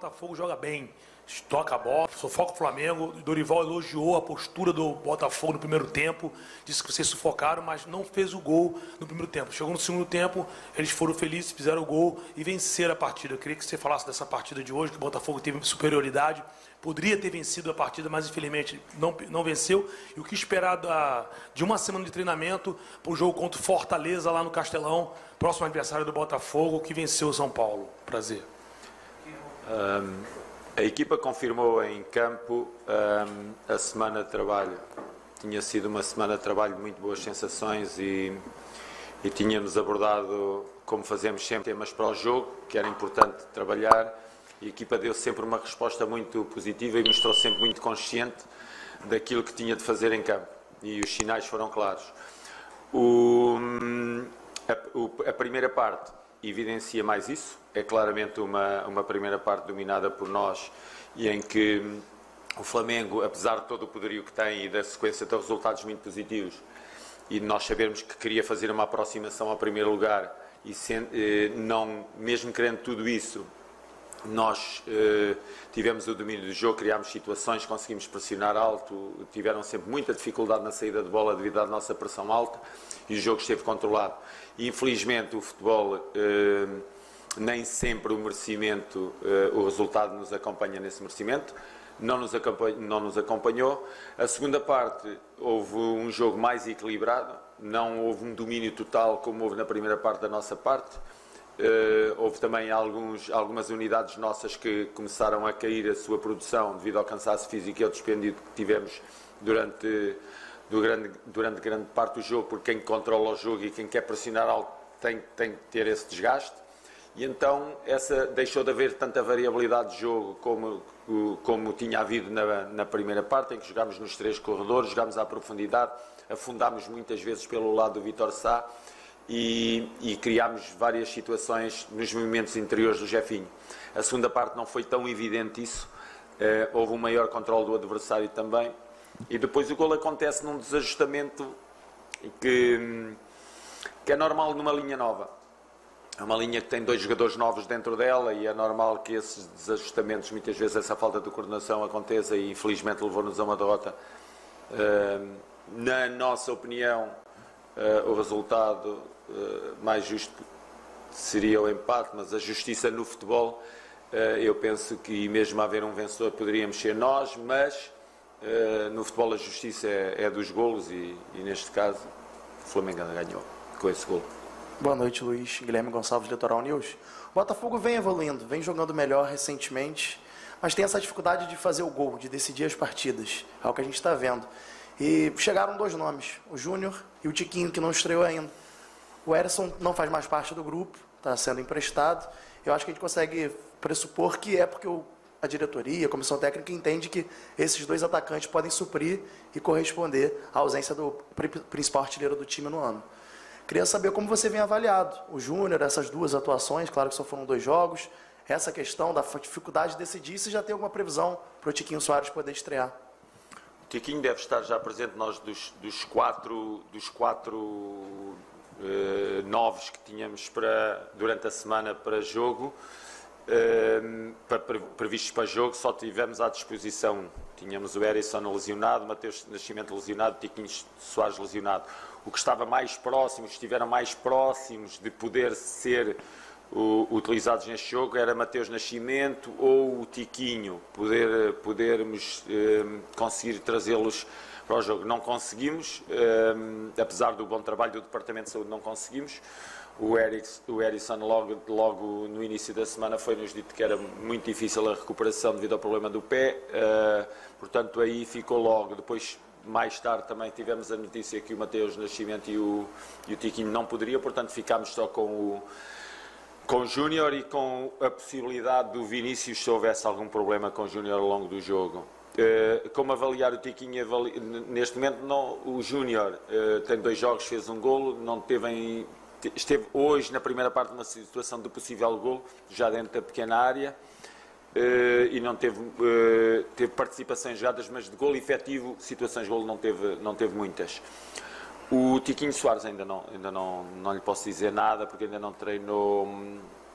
Botafogo joga bem, toca a bola, sufoca o Flamengo. O Dorival elogiou a postura do Botafogo no primeiro tempo, disse que vocês sufocaram, mas não fez o gol no primeiro tempo. Chegou no segundo tempo, eles foram felizes, fizeram o gol e venceram a partida. Eu queria que você falasse dessa partida de hoje, que o Botafogo teve superioridade, poderia ter vencido a partida, mas infelizmente não venceu. E o que esperar de uma semana de treinamento para o jogo contra o Fortaleza lá no Castelão, próximo adversário do Botafogo, que venceu o São Paulo? Prazer. A equipa confirmou em campo a semana de trabalho. Tinha sido uma semana de trabalho de muito boas sensações e tínhamos abordado, como fazemos sempre, temas para o jogo, que era importante trabalhar. E a equipa deu sempre uma resposta muito positiva e mostrou sempre muito consciente daquilo que tinha de fazer em campo. E os sinais foram claros. A primeira parte evidencia mais isso. É claramente uma primeira parte dominada por nós e em que o Flamengo, apesar de todo o poderio que tem e da sequência de resultados muito positivos, e nós sabermos que queria fazer uma aproximação ao primeiro lugar e não, mesmo querendo tudo isso, nós tivemos o domínio do jogo, criámos situações, conseguimos pressionar alto, tiveram sempre muita dificuldade na saída de bola devido à nossa pressão alta e o jogo esteve controlado. E, infelizmente o futebol, nem sempre o merecimento, o resultado nos acompanha nesse merecimento, não nos acompanhou. A segunda parte houve um jogo mais equilibrado, não houve um domínio total como houve na primeira parte da nossa parte. Houve também algumas unidades nossas que começaram a cair a sua produção devido ao cansaço físico e ao dispêndio que tivemos durante grande parte do jogo, porque quem controla o jogo e quem quer pressionar algo tem que ter esse desgaste. E então deixou de haver tanta variabilidade de jogo como tinha havido na primeira parte, em que jogámos nos três corredores, jogámos à profundidade, afundámos muitas vezes pelo lado do Vítor Sá e criámos várias situações nos movimentos interiores do Jefinho. A segunda parte não foi tão evidente isso, houve um maior controle do adversário também, e depois o golo acontece num desajustamento que é normal numa linha nova. É uma linha que tem dois jogadores novos dentro dela e é normal que esses desajustamentos, muitas vezes essa falta de coordenação aconteça e infelizmente levou-nos a uma derrota. Na nossa opinião, o resultado mais justo seria o empate, mas a justiça no futebol, eu penso que mesmo a haver um vencedor poderíamos ser nós, mas no futebol a justiça é dos golos e neste caso o Flamengo ganhou com esse golo. Boa noite, Luiz. Guilherme Gonçalves, Litoral News. O Botafogo vem evoluindo, vem jogando melhor recentemente, mas tem essa dificuldade de fazer o gol, de decidir as partidas. É o que a gente está vendo. E chegaram dois nomes, o Júnior e o Tiquinho, que não estreou ainda. O Erisson não faz mais parte do grupo, está sendo emprestado. Eu acho que a gente consegue pressupor que é porque a diretoria, a comissão técnica entende que esses dois atacantes podem suprir e corresponder à ausência do principal artilheiro do time no ano. Queria saber como você vem avaliado o Júnior, essas duas atuações, claro que só foram 2 jogos, essa questão da dificuldade de decidir, se já tem alguma previsão para o Tiquinho Soares poder estrear. O Tiquinho deve estar já presente nós dos quatro novos que tínhamos durante a semana para jogo, previstos para jogo, só tivemos à disposição. Tínhamos o Erisson lesionado, Mateus Nascimento lesionado, Tiquinho Soares lesionado. O que estava mais próximo, estiveram mais próximos de poder ser utilizados neste jogo era Mateus Nascimento ou o Tiquinho, podermos conseguir trazê-los para o jogo. Não conseguimos, apesar do bom trabalho do Departamento de Saúde, não conseguimos. O Erisson logo no início da semana foi-nos dito que era muito difícil a recuperação devido ao problema do pé, portanto aí ficou logo. Depois, mais tarde, também tivemos a notícia que o Mateus Nascimento e o Tiquinho não poderiam, portanto ficámos só com o Júnior e com a possibilidade do Vinícius, se houvesse algum problema com o Júnior ao longo do jogo. Como avaliar o Tiquinho? Neste momento, não, o Júnior tem 2 jogos, fez um golo, esteve hoje na primeira parte numa situação de possível golo, já dentro da pequena área, e não teve participação em jogadas, mas de golo efetivo, situações de golo não teve muitas. O Tiquinho Soares ainda não lhe posso dizer nada, porque ainda não treinou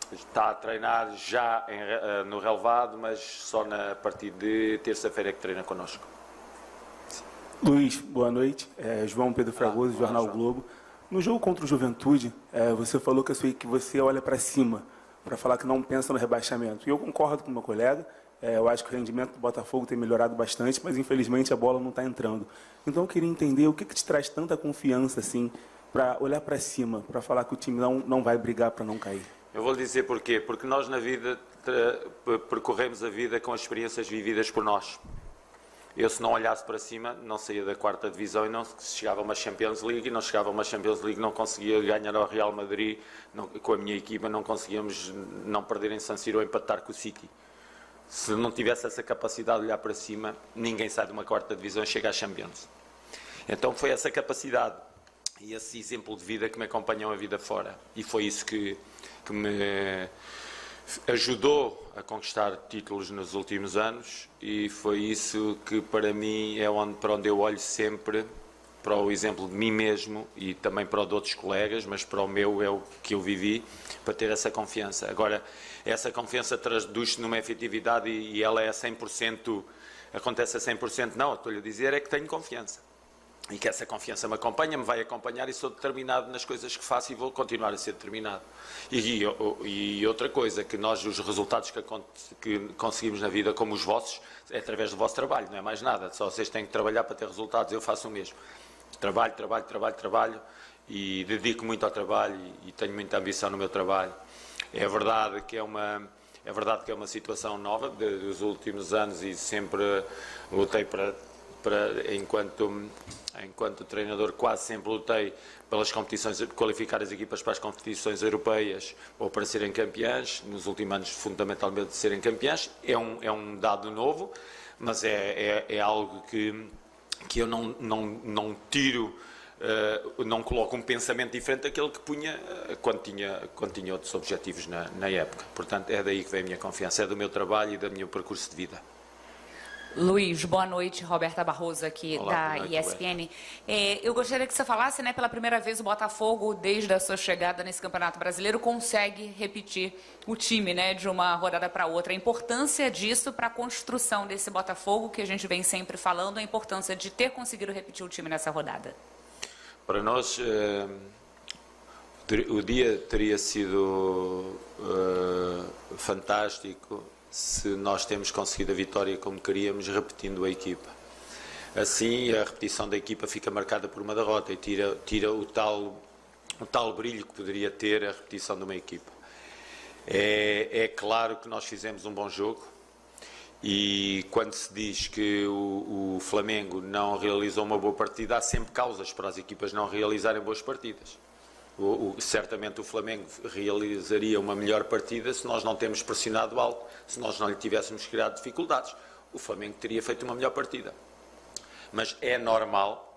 Está a treinar já no relevado, mas só a partir de terça-feira é que treina connosco. Luiz, boa noite. João Pedro Fragoso, Jornal João. Globo. No jogo contra o Juventude, você falou que você olha para cima, para falar que não pensa no rebaixamento. E eu concordo com o meu colega. Eu acho que o rendimento do Botafogo tem melhorado bastante, mas infelizmente a bola não está entrando. Então eu queria entender o que te traz tanta confiança assim, para olhar para cima, para falar que o time não vai brigar para não cair. Eu vou lhe dizer porquê. Porque nós na vida percorremos a vida com as experiências vividas por nós. Eu, se não olhasse para cima, não saía da 4ª divisão e não chegava a uma Champions League, e não chegava a uma Champions League, não conseguia ganhar ao Real Madrid, com a minha equipa não conseguíamos não perder em San Siro ou empatar com o City. Se não tivesse essa capacidade de olhar para cima, ninguém sai de uma 4ª divisão e chega à Champions. Então foi essa capacidade e esse exemplo de vida que me acompanham a vida fora. E foi isso que me ajudou a conquistar títulos nos últimos anos, e foi isso que para mim é para onde eu olho sempre, para o exemplo de mim mesmo e também para o de outros colegas, mas para o meu é o que eu vivi, para ter essa confiança. Agora, essa confiança traduz-se numa efetividade e ela é 100%, acontece a 100%, não, estou-lhe a dizer é que tenho confiança. E que essa confiança me acompanha, me vai acompanhar, e sou determinado nas coisas que faço e vou continuar a ser determinado. E outra coisa, que nós, os resultados que conseguimos na vida, como os vossos, é através do vosso trabalho, não é mais nada. Só vocês têm que trabalhar para ter resultados, eu faço o mesmo. Trabalho, e dedico muito ao trabalho e tenho muita ambição no meu trabalho. É verdade que é uma situação nova dos últimos anos, e sempre lutei enquanto treinador, quase sempre lutei pelas competições, qualificar as equipas para as competições europeias ou para serem campeãs. Nos últimos anos, fundamentalmente, serem campeãs. É um dado novo, mas é algo que eu não tiro, não coloco um pensamento diferente daquele que punha quando tinha outros objetivos na época. Portanto, é daí que vem a minha confiança, é do meu trabalho e do meu percurso de vida. Luiz, boa noite. Roberta Barroso aqui. Olá, da noite, ESPN. Eu gostaria que você falasse, pela primeira vez o Botafogo, desde a sua chegada nesse Campeonato Brasileiro, consegue repetir o time, de uma rodada para outra. A importância disso para a construção desse Botafogo, que a gente vem sempre falando, a importância de ter conseguido repetir o time nessa rodada. Para nós, o dia teria sido fantástico se nós temos conseguido a vitória como queríamos, repetindo a equipa. Assim, a repetição da equipa fica marcada por uma derrota e tira o tal brilho que poderia ter a repetição de uma equipa. É claro que nós fizemos um bom jogo, e quando se diz que o Flamengo não realizou uma boa partida, há sempre causas para as equipas não realizarem boas partidas. Certamente o Flamengo realizaria uma melhor partida se nós não temos pressionado alto, se nós não lhe tivéssemos criado dificuldades. O Flamengo teria feito uma melhor partida. Mas é normal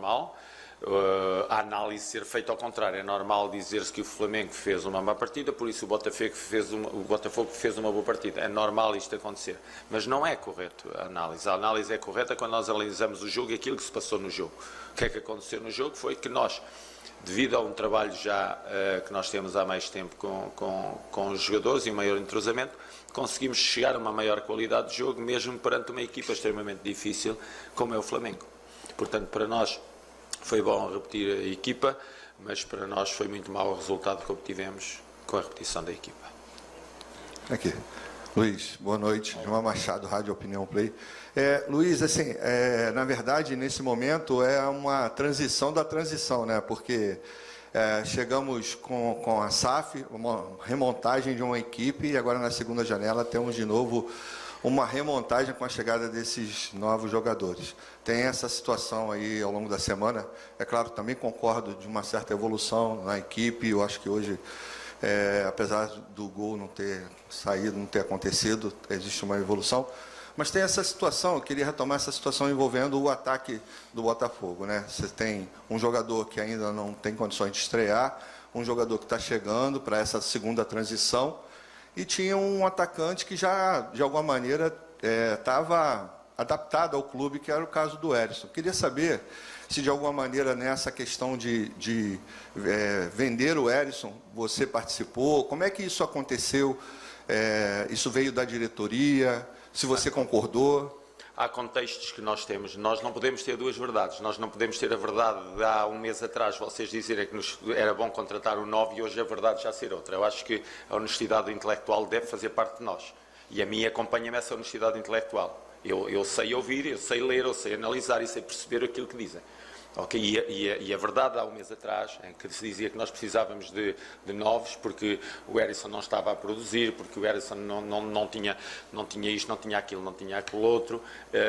a análise ser feita ao contrário. É normal dizer-se que o Flamengo fez uma má partida, por isso o Botafogo fez uma boa partida. É normal isto acontecer. Mas não é correto a análise. A análise é correta quando nós analisamos o jogo e aquilo que se passou no jogo. O que é que aconteceu no jogo foi que nós, devido a um trabalho já que nós temos há mais tempo com os jogadores e um maior entrosamento, conseguimos chegar a uma maior qualidade de jogo, mesmo perante uma equipa extremamente difícil como é o Flamengo. Portanto, para nós foi bom repetir a equipa, mas para nós foi muito mau o resultado que obtivemos com a repetição da equipa. Aqui. Luiz, boa noite. João Machado, Rádio Opinião Play. Luiz, assim, na verdade, nesse momento é uma transição da transição, né? Porque chegamos com a SAF, uma remontagem de uma equipe, e agora na segunda janela temos de novo uma remontagem com a chegada desses novos jogadores. Tem essa situação aí ao longo da semana. É claro, também concordo de uma certa evolução na equipe. Eu acho que hoje, apesar do gol não ter saído, não ter acontecido, existe uma evolução. Mas tem essa situação, eu queria retomar essa situação envolvendo o ataque do Botafogo, né? Você tem um jogador que ainda não tem condições de estrear, um jogador que está chegando para essa segunda transição, e tinha um atacante que já, de alguma maneira, estava adaptada ao clube, que era o caso do Herisson. Queria saber se de alguma maneira nessa questão de vender o Herisson, você participou, como é que isso aconteceu? Isso veio da diretoria, se você concordou? Há contextos que nós temos. Nós não podemos ter duas verdades. Nós não podemos ter a verdade de há um mês atrás vocês dizerem que era bom contratar o 9 e hoje a verdade já ser outra. Eu acho que a honestidade intelectual deve fazer parte de nós. E a mim acompanha-me essa honestidade intelectual. Eu sei ouvir, eu sei ler, eu sei analisar e sei perceber aquilo que dizem. Okay? E a verdade há um mês atrás, em que se dizia que nós precisávamos de novos, porque o Herisson não estava a produzir, porque o Herisson não tinha isto, não tinha aquilo, não tinha aquilo outro.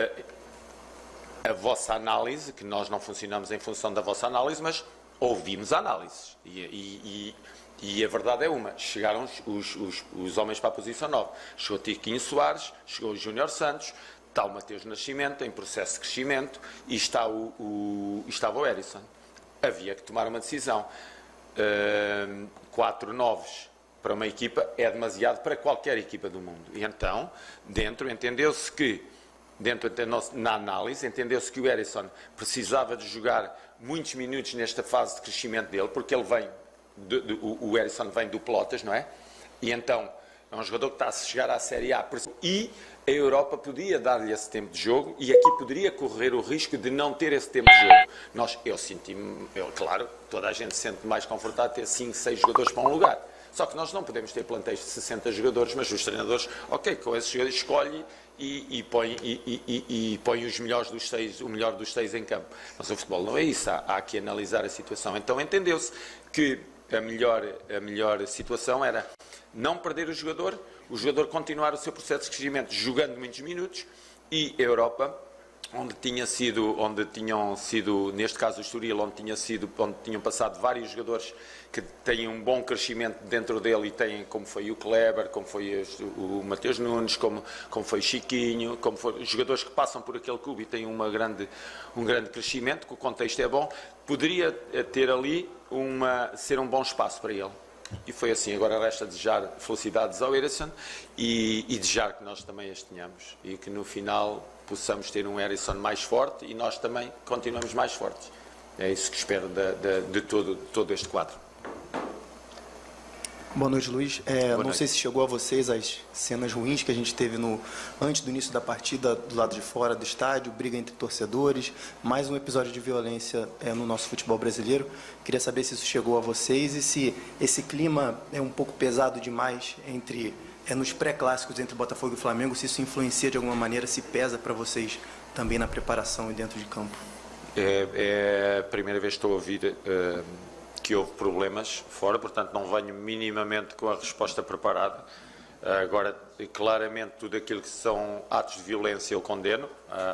A vossa análise, que nós não funcionamos em função da vossa análise, mas ouvimos a análise. E a verdade é uma, chegaram os homens para a posição 9. Chegou Tiquinho Soares, chegou o Júnior Santos, está o Mateus Nascimento em processo de crescimento e estava o Herisson. Havia que tomar uma decisão. 4 novos para uma equipa é demasiado para qualquer equipa do mundo. E então, entendeu-se que, na análise, entendeu-se que o Herisson precisava de jogar muitos minutos nesta fase de crescimento dele, porque ele vem, o Herisson vem do Pelotas, não é? E então, é um jogador que está a chegar à Série A e a Europa podia dar-lhe esse tempo de jogo e aqui poderia correr o risco de não ter esse tempo de jogo. Eu senti-me, claro, toda a gente se sente mais confortável ter 5, 6 jogadores para um lugar. Só que nós não podemos ter plantéis de 60 jogadores, mas os treinadores, com esses jogadores escolhe e põe os melhores dos 6, o melhor dos 6 em campo. Mas o futebol não é isso, há que analisar a situação. Então entendeu-se que a melhor situação era não perder o jogador continuar o seu processo de crescimento jogando muitos minutos e a Europa, onde tinham sido, neste caso o Estoril, onde tinham passado vários jogadores que têm um bom crescimento dentro dele e têm, como foi o Kleber, como foi o Mateus Nunes, como foi o Chiquinho, como foram jogadores que passam por aquele clube e têm um grande crescimento, que o contexto é bom, poderia ter ali ser um bom espaço para ele. E foi assim. Agora resta desejar felicidades ao Herisson e desejar que nós também as tenhamos e que no final possamos ter um Herisson mais forte e nós também continuamos mais fortes. É isso que espero de todo este quadro. Boa noite, Luiz. Não sei se chegou a vocês as cenas ruins que a gente teve antes do início da partida, do lado de fora do estádio, briga entre torcedores, mais um episódio de violência no nosso futebol brasileiro. Queria saber se isso chegou a vocês e se esse clima é um pouco pesado demais nos pré-clássicos entre Botafogo e Flamengo, se isso influencia de alguma maneira, se pesa para vocês também na preparação e dentro de campo. É a primeira vez que estou a ouvir que houve problemas fora, portanto não venho minimamente com a resposta preparada. Agora, claramente, tudo aquilo que são atos de violência eu condeno,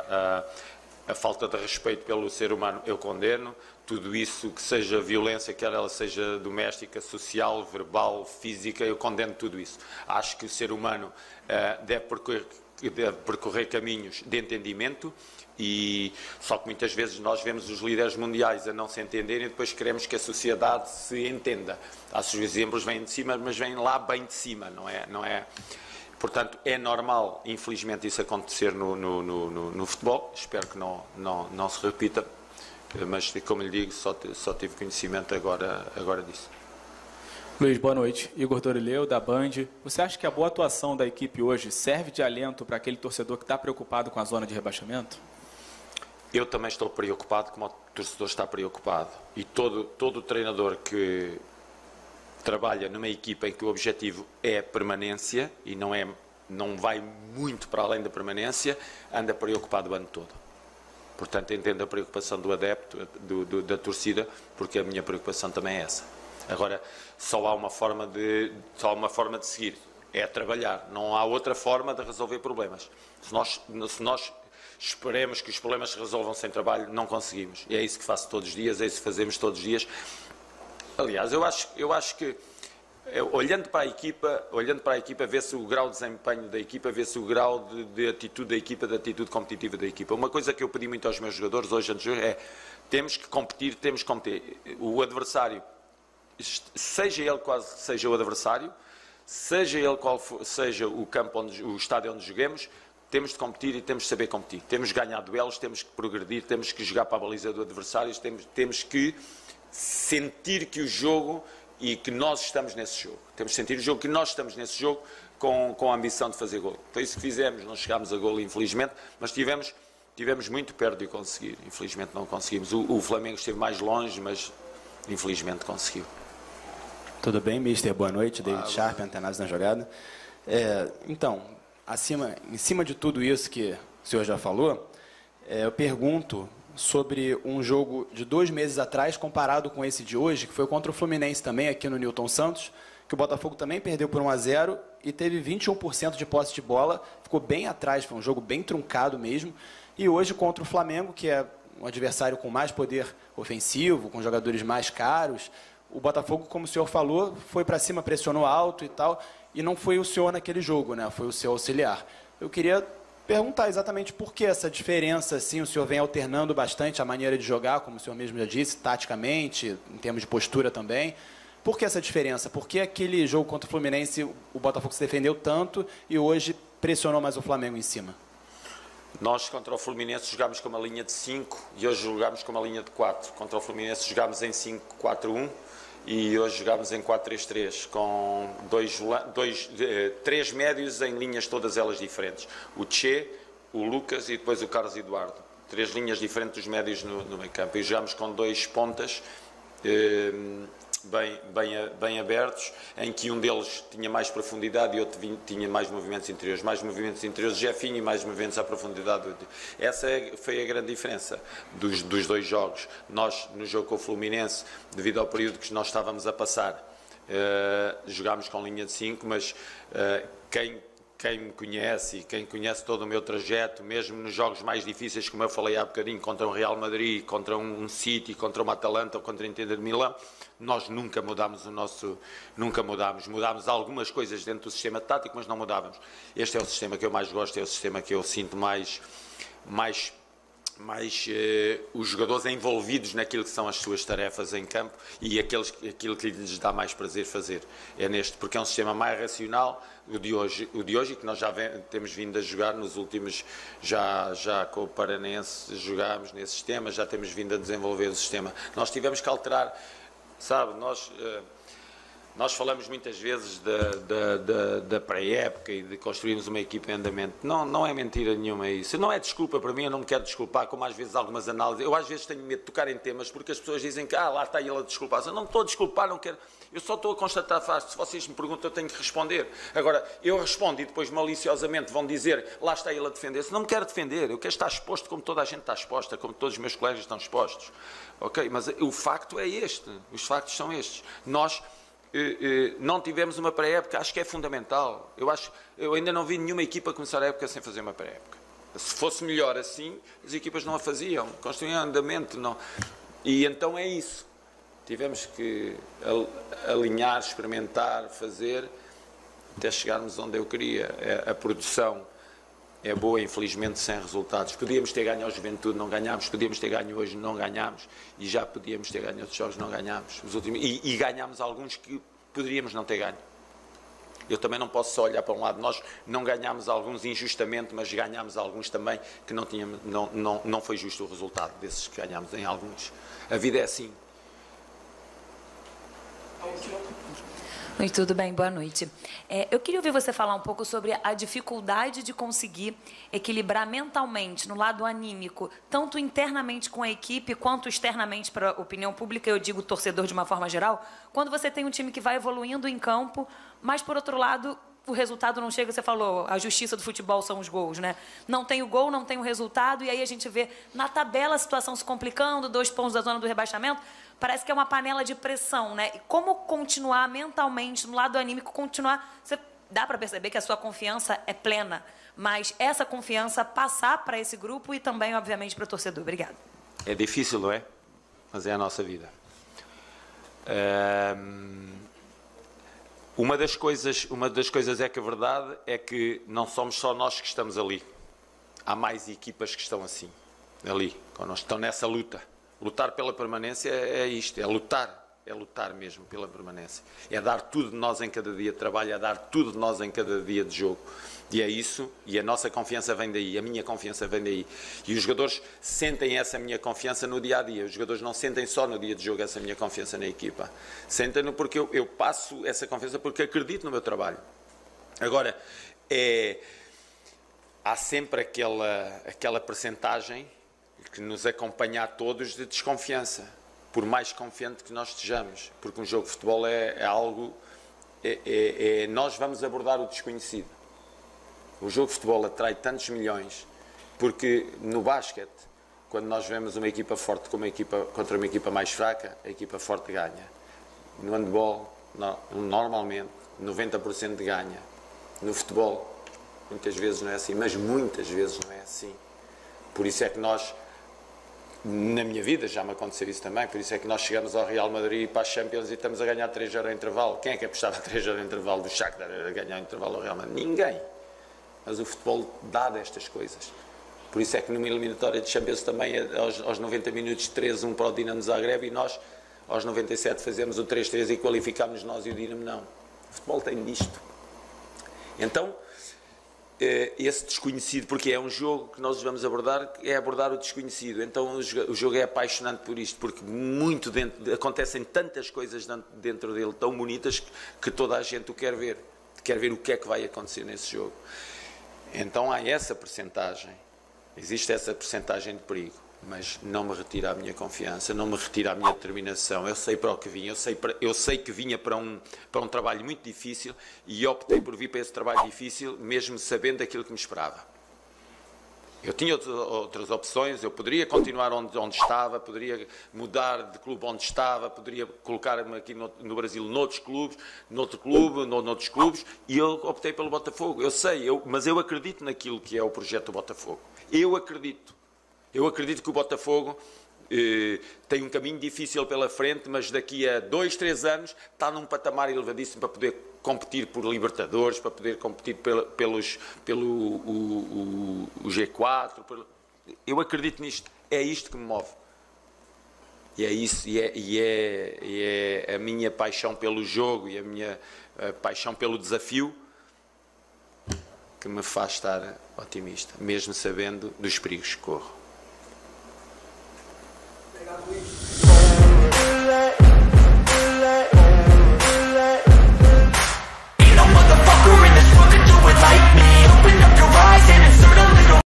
a falta de respeito pelo ser humano eu condeno, tudo isso que seja violência, quer ela seja doméstica, social, verbal, física, eu condeno tudo isso. Acho que o ser humano deve percorrer caminhos de entendimento, e só que muitas vezes nós vemos os líderes mundiais a não se entenderem e depois queremos que a sociedade se entenda. Os exemplos vêm de cima, mas vêm lá bem de cima, não é? Portanto, é normal, infelizmente, isso acontecer no futebol. Espero que não se repita, mas como lhe digo, só tive conhecimento agora disso. Luiz, boa noite. Igor Dorileu, da Band. Você acha que a boa atuação da equipe hoje serve de alento para aquele torcedor que está preocupado com a zona de rebaixamento? Eu também estou preocupado, como o torcedor está preocupado. E todo treinador que trabalha numa equipa em que o objetivo é a permanência e não vai muito para além da permanência, anda preocupado o ano todo. Portanto, entendo a preocupação do adepto, da torcida, porque a minha preocupação também é essa. Agora, só há uma forma de seguir, é trabalhar. Não há outra forma de resolver problemas. Se nós esperemos que os problemas se resolvam sem trabalho, não conseguimos. E é isso que faço todos os dias, é isso que fazemos todos os dias. Aliás, eu acho que, olhando para a equipa, vê-se o grau de desempenho da equipa, vê-se o grau de atitude da equipa, de atitude competitiva da equipa. Uma coisa que eu pedi muito aos meus jogadores hoje antes de jogo é: temos que competir. O adversário, seja ele qual seja o adversário, seja ele qual seja o campo, o estádio onde joguemos, temos de competir e temos de saber competir. Temos de ganhar duelos, temos que progredir, temos que jogar para a baliza do adversário, temos que sentir que o jogo e que nós estamos nesse jogo. Temos de sentir o jogo que nós estamos nesse jogo com a ambição de fazer golo. Foi isso que fizemos, não chegámos a golo infelizmente, mas tivemos muito perto de o conseguir. Infelizmente não conseguimos. O Flamengo esteve mais longe, mas infelizmente conseguiu. Tudo bem, mister? Boa noite. David Sharp, Antenados na Jogada. Então, em cima de tudo isso que o senhor já falou, eu pergunto sobre um jogo de 2 meses atrás comparado com esse de hoje, que foi contra o Fluminense também, aqui no Newton Santos, que o Botafogo também perdeu por 1-0 e teve 21% de posse de bola, ficou bem atrás, foi um jogo bem truncado mesmo. E hoje contra o Flamengo, que é um adversário com mais poder ofensivo, com jogadores mais caros, o Botafogo, como o senhor falou, foi para cima, pressionou alto e tal, e não foi o senhor naquele jogo, né? Foi o seu auxiliar. Eu queria perguntar exatamente por que essa diferença, assim, o senhor vem alternando bastante a maneira de jogar, como o senhor mesmo já disse, taticamente, em termos de postura também. Por que essa diferença? Por que aquele jogo contra o Fluminense o Botafogo se defendeu tanto e hoje pressionou mais o Flamengo em cima? Nós, contra o Fluminense, jogámos com uma linha de 5 e hoje jogámos com uma linha de 4. Contra o Fluminense jogámos em 5-4-1 e hoje jogámos em 4-3-3, com 3 médios em linhas todas elas diferentes. O Che, o Lucas e depois o Carlos Eduardo. 3 linhas diferentes dos médios no meio campo. E jogámos com 2 pontas bem abertos, em que um deles tinha mais profundidade e outro tinha mais movimentos interiores. Mais movimentos interiores de Jefinho e mais movimentos à profundidade. Essa foi a grande diferença dos 2 jogos. Nós, no jogo com o Fluminense, devido ao período que nós estávamos a passar, jogámos com linha de 5, mas quem me conhece e quem conhece todo o meu trajeto, mesmo nos jogos mais difíceis, como eu falei há bocadinho, contra um Real Madrid, contra um City, contra uma Atalanta ou contra a Inter de Milão, nós nunca mudámos mudámos algumas coisas dentro do sistema tático, mas não mudávamos. Este é o sistema que eu mais gosto, é o sistema que eu sinto mais os jogadores envolvidos naquilo que são as suas tarefas em campo e aquilo que lhes dá mais prazer fazer. É neste, porque é um sistema mais racional, o de hoje que nós já temos vindo a jogar nos últimos, já com o Paranense jogámos nesse sistema, já temos vindo a desenvolver o sistema. Nós tivemos que alterar, sabe, nós falamos muitas vezes da pré-época e de construirmos uma equipa em andamento. Não é mentira nenhuma isso. Não é desculpa para mim, eu não me quero desculpar, como às vezes algumas análises. Eu às vezes tenho medo de tocar em temas porque as pessoas dizem que lá está ele a desculpar. Eu não estou a desculpar, não quero. Eu só estou a constatar factos. Se vocês me perguntam, eu tenho que responder. Agora, eu respondo e depois maliciosamente vão dizer lá está ele a defender-se. Não me quero defender, eu quero estar exposto como toda a gente está exposta, como todos os meus colegas estão expostos. Ok? Mas o facto é este. Os factos são estes. Nós não tivemos uma pré-época, acho que é fundamental. Eu ainda não vi nenhuma equipa começar a época sem fazer uma pré-época. Se fosse melhor assim, as equipas não a faziam, construíam andamento. Não. E então é isso. Tivemos que alinhar, experimentar, fazer, até chegarmos onde eu queria. A produção é boa, infelizmente, sem resultados. Podíamos ter ganho ao Juventude, não ganhámos. Podíamos ter ganho hoje, não ganhámos. E já podíamos ter ganho outros jogos, não ganhámos. E ganhámos alguns que poderíamos não ter ganho. Eu também não posso só olhar para um lado. Nós não ganhámos alguns injustamente, mas ganhámos alguns também que não foi justo o resultado desses que ganhámos em alguns. A vida é assim. Oi, tudo bem? Boa noite. Eu queria ouvir você falar um pouco sobre a dificuldade de conseguir equilibrar mentalmente, no lado anímico, tanto internamente com a equipe, quanto externamente para a opinião pública, eu digo torcedor de uma forma geral, quando você tem um time que vai evoluindo em campo, mas, por outro lado, o resultado não chega, você falou, a justiça do futebol são os gols, né? Não tem o gol, não tem o resultado, e aí a gente vê na tabela a situação se complicando, 2 pontos da zona do rebaixamento, parece que é uma panela de pressão, né? E como continuar mentalmente, no lado anímico, dá para perceber que a sua confiança é plena, mas essa confiança passar para esse grupo e também, obviamente, para o torcedor. Obrigada. É difícil, não é? Mas é a nossa vida. Uma das coisas é que a verdade é que não somos só nós que estamos ali. Há mais equipas que estão assim, ali, connosco, estão nessa luta. Lutar pela permanência é isto, é lutar. é lutar mesmo pela permanência. É dar tudo de nós em cada dia de trabalho, é dar tudo de nós em cada dia de jogo. E é isso, e a nossa confiança vem daí, a minha confiança vem daí. E os jogadores sentem essa minha confiança no dia-a-dia. Os jogadores não sentem só no dia de jogo essa minha confiança na equipa. Sentem-no porque eu passo essa confiança porque acredito no meu trabalho. Agora, há sempre aquela percentagem que nos acompanha a todos de desconfiança, por mais confiante que nós estejamos, porque um jogo de futebol é algo, nós vamos abordar o desconhecido. O jogo de futebol atrai tantos milhões, porque no basquete, quando nós vemos uma equipa forte contra uma equipa mais fraca, a equipa forte ganha. No handball, normalmente, 90% ganha. No futebol, muitas vezes não é assim, mas muitas vezes não é assim. Por isso é que nós, na minha vida já me aconteceu isso também, por isso é que nós chegamos ao Real Madrid e para as Champions e estamos a ganhar 3-0 ao intervalo. Quem é que apostava 3-0 ao intervalo do Shakhtar a ganhar o intervalo ao Real Madrid? Ninguém. Mas o futebol dá destas coisas. Por isso é que numa eliminatória de Champions também, aos 90 minutos, 3-1 para o Dinamo Zagreb e nós, aos 97, fazemos o 3-3 e qualificámos nós e o Dinamo não. O futebol tem disto. Então, esse desconhecido, porque é um jogo que nós vamos abordar, é abordar o desconhecido. Então o jogo é apaixonante por isto, porque acontecem tantas coisas dentro dele tão bonitas que toda a gente o quer ver o que é que vai acontecer nesse jogo. Então há essa percentagem, existe essa percentagem de perigo, mas não me retira a minha confiança, não me retira a minha determinação. Eu sei para o que vinha, eu sei que vinha para um trabalho muito difícil e optei por vir para esse trabalho difícil, mesmo sabendo aquilo que me esperava. Eu tinha outras opções, eu poderia continuar onde estava, poderia mudar de clube onde estava, poderia colocar-me aqui no Brasil noutros clubes, noutros clubes, e eu optei pelo Botafogo. Eu sei, mas eu acredito naquilo que é o projeto do Botafogo. Eu acredito que o Botafogo tem um caminho difícil pela frente, mas daqui a 2-3 anos está num patamar elevadíssimo para poder competir por Libertadores, para poder competir pelo G4. Eu acredito nisto. É isto que me move. E é isso, e é a minha paixão pelo jogo e a minha paixão pelo desafio que me faz estar otimista, mesmo sabendo dos perigos que corro.